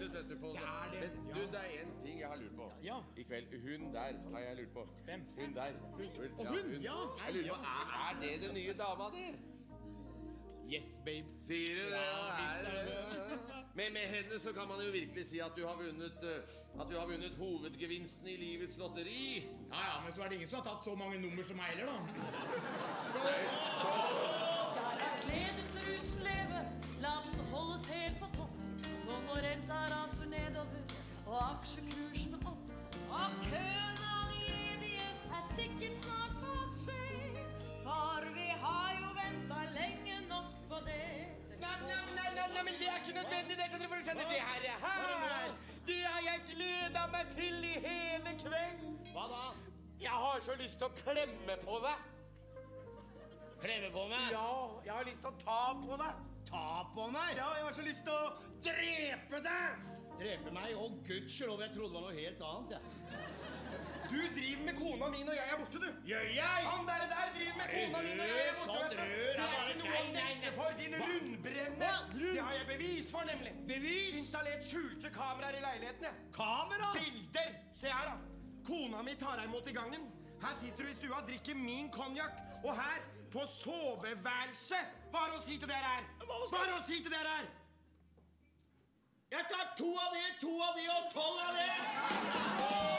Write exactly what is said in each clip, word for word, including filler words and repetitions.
du setter på. Men du, det er en ting jeg har lurt på. Ja. I kveld, hun der har jeg lurt på. Hvem? Hun der. Og hun, ja. Jeg lurer på, er, er det den nye dama di? Yes, babe. Sier du det? Ja, er det? Men med henne så kan man jo virkelig si at du har vunnet uh, At du har vunnet hovedgevinsten i livets lotteri. Ja, ja, men så er det ingen som har tatt så mange nummer som meg heller, da. Der er gledesrusen leve, la den holdes helt på topp. Og når renta raser nedover, og aksjekursen opp, og køen av de ledige er sikkert snart passé. For vi har jo ventet lenge nok på det. Nei, nei, nei, nei, nei, men det er ikke nødvendig det, skjønner du, for du skjønner det her, her. Det har jeg gledet meg til i hele kveld. Hva da? Jeg har så lyst til å klemme på deg. Klemme på meg? Ja, jeg har lyst til å ta på deg. Ta på meg? Ja, jeg har så lyst til å drepe deg. Drepe meg? Å, gudskjelov, jeg trodde det var noe helt annet, jeg. Du driver med kona mi når jeg er borte, du. Gjør jeg? Han der, der driver med kona mi når jeg er borte. Sånn rør, det er bare ikke noe å nekte for, din rundbrenne. Det har jeg bevis for, nemlig. Bevis? Installert skjulte kameraer i leiligheten, jeg. Kamera? Bilder. Se her, da. Kona mi tar deg imot i gangen. Her sitter du i stua, drikker min konjak. Og her, på soveværelset. Bare å si til dere her. Bare å si til dere her. Jeg tar to av det, to av det og tolv av det.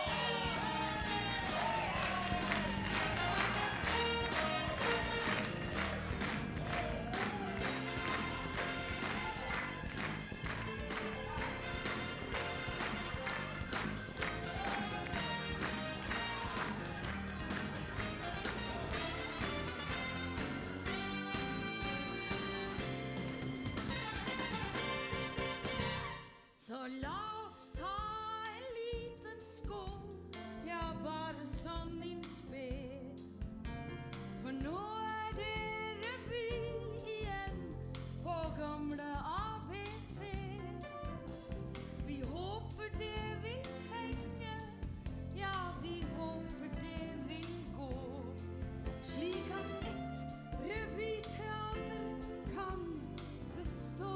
Så la oss ta en liten skål, ja, bare sånn innspill. For nå er det revy igjen på gamle A B C. Vi håper det vil fenge, ja, vi håper det vil gå. Slik at et revyteater kan bestå.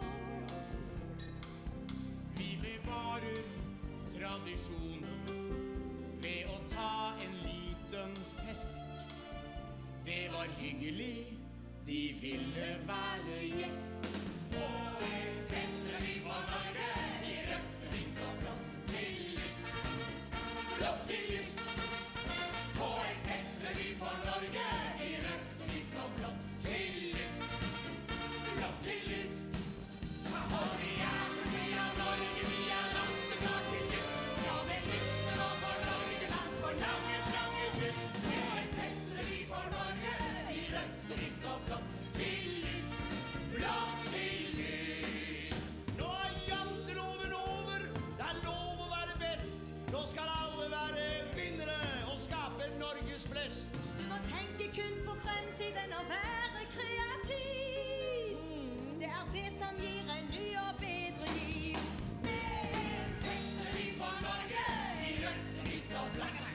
Bevarer tradisjonen ved å ta en liten fest. Det var hyggelig, de ville være gjest. På en festrevy for Norge, i rødt, hvitt og blått til lyst. Blått til lyst. På en festrevy for Norge, i rødt, hvitt og blått til lyst. Blått til lyst. Og vi er så mye av Norge, vi er langt og klart til lyst. Ja, det lyster nå for Norge, lands for lange, trange kyst. Det er en festrevy for Norge, i rødt, hvitt og blått til lyst. Blått til lyst. Nå er janteloven over, det er lov å være best. Nå skal alle være vinnere og skape Norges flest. Du må tenke kun på fremtiden og være kreativ. Det er det som gir en ny og bedre liv. Det er en festrevy for Norge, i rødt, hvitt og blått.